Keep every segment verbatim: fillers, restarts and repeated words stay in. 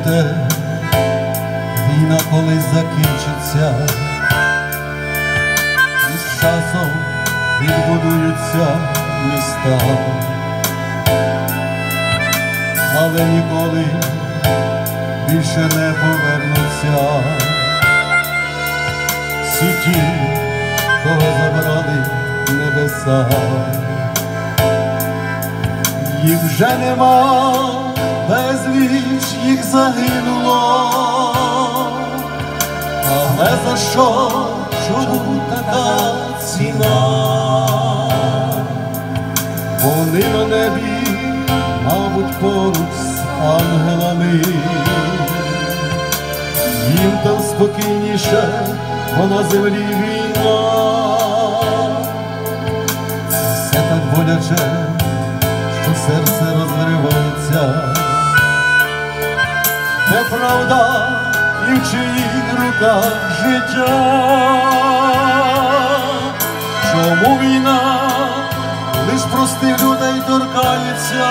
знаєте, війна колись закінчиться, і з часом відбудуються міста, але ніколи більше не повернуться всі ті, кого забрали небеса. Їх вже нема, безліч їх загинуло, але за що, чому така ціна? Вони на небі, мабуть, поруч з ангелами, їм там спокійніше, бо на землі війна. Все так боляче, що серце розривається, де правда і в чиїх руках життя. Чому війна лиш простих людей торкається,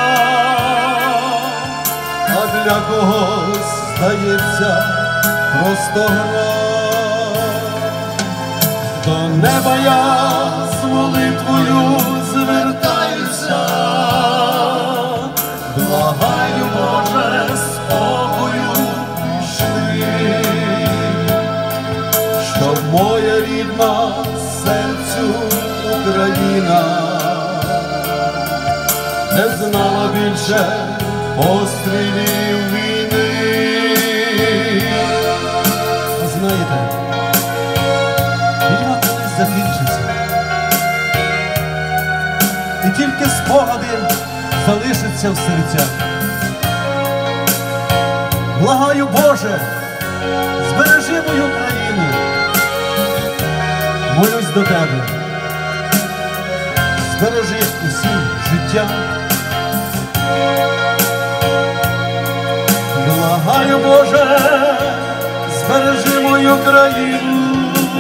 а для когось здається просто гра? До неба я з молитвою звертаюся, благаю, Боже, спокою пішли, щоб моя рідна серцю Україна не знала більше пострілів війни. Знаєте, війна колись закінчиться, і тільки спогади залишаться в серцях. Благаю, Боже, збережи мою країну, молюсь до Тебе, збережи усім життя. Благаю, Боже, збережи мою країну,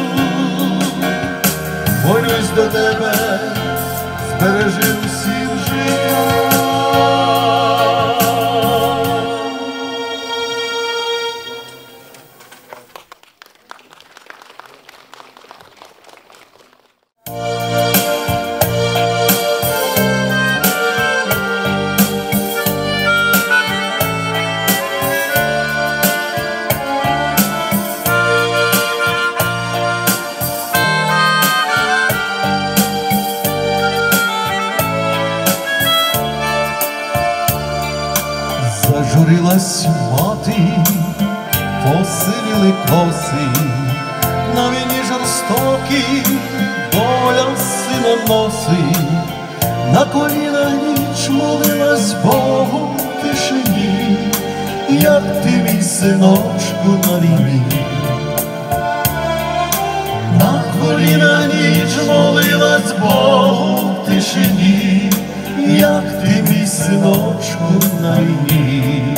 молюсь до Тебе, збережи усім життя. Зажурилась мати, посивіли коси, на війні жорстокій доля сина носить. На колінах ніч молилась Богу в тишині, як ти, мій синочку, на війні. На колінах ніч молилась Богу в тишині, як ти, мій синочку, на війні.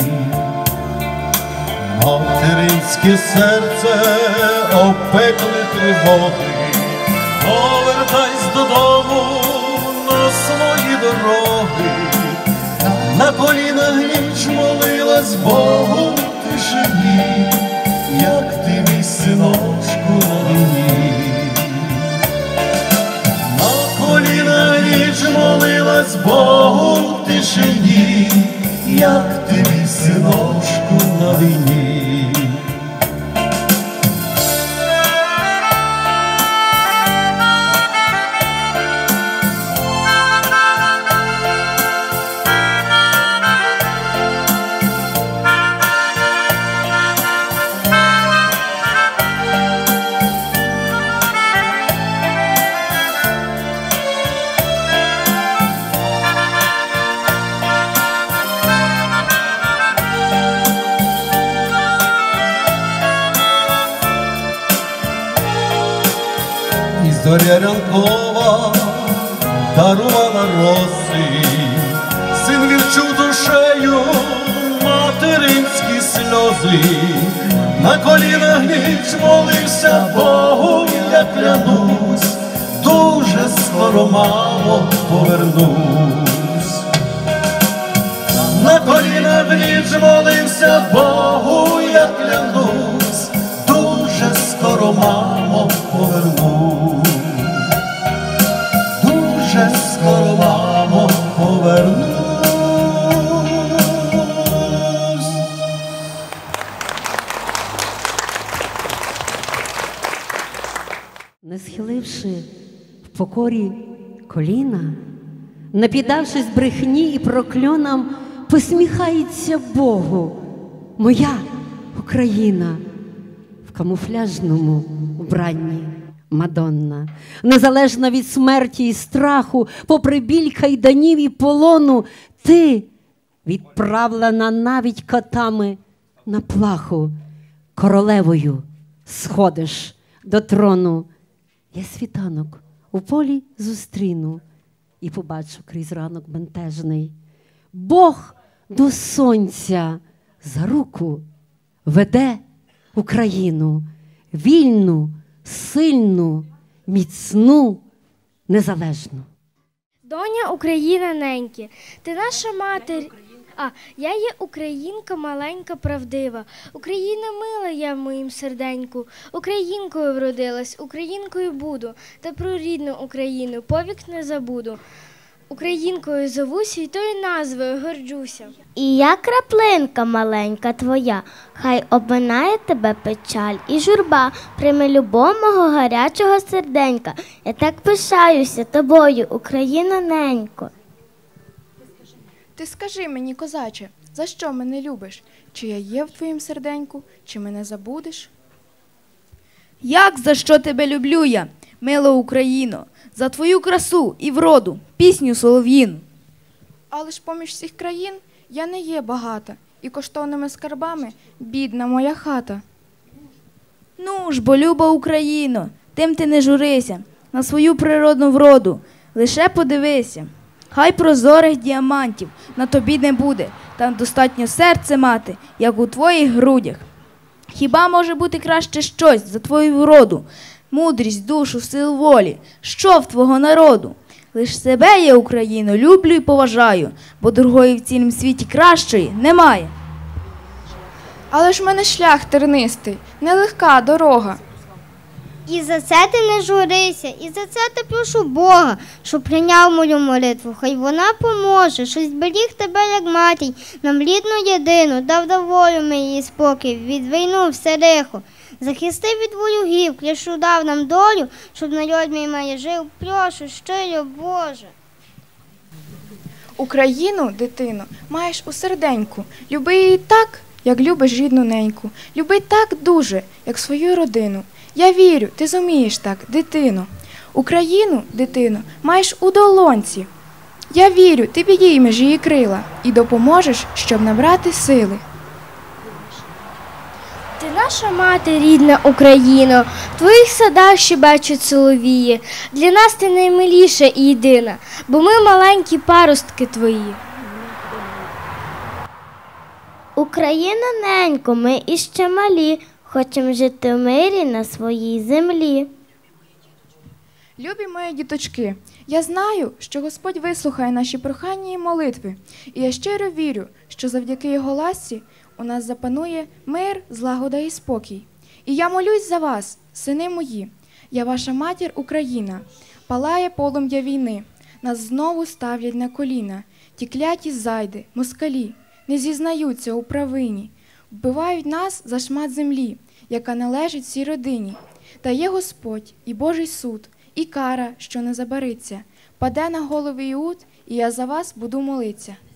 Материнське серце опекли тривоги, повертайся додому на свої дороги. На колінах ніч молилась Богу в тишині, як ти, мій синочку, на війні. На колінах ніч молилась Богу в тишині, як ти, мій синочку, на війні. Зоря ранкова дарувала роси, син відчув душею материнські сльози. На колінах ніч молився Богу, я клянусь, дуже скоро, мамо, повернусь. На колінах ніч молився Богу, схиливши в покорі коліна, не піддавшись брехні і прокльонам, посміхається Богу моя Україна в камуфляжному вбранні. Мадонна, незалежно від смерті і страху, попри біль кайданів і полону, ти відправлена навіть котами на плаху, королевою сходиш до трону. Я світанок у полі зустріну і побачу крізь ранок бентежний. Бог до сонця за руку веде Україну, вільну, сильну, міцну, незалежну. Доня Україна неньки, ти наша матір. А, я є українка маленька, правдива. Україна мила я в моїм серденьку. Українкою вродилась, українкою буду. Та про рідну Україну повік не забуду. Українкою зовуся і тою назвою горджуся. І я краплинка маленька твоя, хай обминає тебе печаль і журба, прийми любов мого гарячого серденька. Я так пишаюся тобою, Україно ненько. Ти скажи мені, козаче, за що мене любиш? Чи я є в твоїм серденьку, чи мене забудеш? Як за що тебе люблю я, мила Україно, за твою красу і вроду, пісню солов'їну. Але ж поміж всіх країн я не є багата, і коштовними скарбами бідна моя хата. Ну ж, бо люба Україно, тим ти не журися, на свою природну вроду, лише подивися. Хай прозорих діамантів на тобі не буде, там достатньо серце мати, як у твоїх грудях. Хіба може бути краще щось за твою вроду, мудрість, душу, сил волі, що в твого народу? Лиш себе я, Україно, люблю і поважаю, бо другої в цілім світі кращої немає. Але ж в мене шлях тернистий, нелегка дорога. І за це ти не журися, і за це ти прошу Бога, щоб прийняв мою молитву. Хай вона поможе, що зберіг тебе, як матір, нам рідну єдину, дав до волю мені спокій, від війну все лихо. Захистив від ворогів, клішу дав нам долю, щоб народ мій має жив, прошу, щиро, Боже. Україну, дитино, маєш у серденьку, люби її так, як любиш рідну неньку, люби так дуже, як свою родину. Я вірю, ти зумієш так, дитино. Україну, дитино, маєш у долонці. Я вірю, ти підіймеш її крила і допоможеш, щоб набрати сили. Ти наша мати, рідна Україно, в твоїх садах щебечуть соловії. Для нас ти наймиліша і єдина, бо ми маленькі паростки твої. Україна ненько, ми іще малі, хочемо жити в мирі на своїй землі. Любі мої діточки, я знаю, що Господь вислухає наші прохання і молитви, і я щиро вірю, що завдяки Його ласці у нас запанує мир, злагода і спокій. І я молюсь за вас, сини мої, я ваша матір Україна, палає полум'я війни, нас знову ставлять на коліна, ті кляті зайди, москалі, не зізнаються у провині, вбивають нас за шмат землі, яка належить всій родині. Та є Господь і Божий суд, і кара, що не забариться, паде на голови Іуд, і я за вас буду молитися.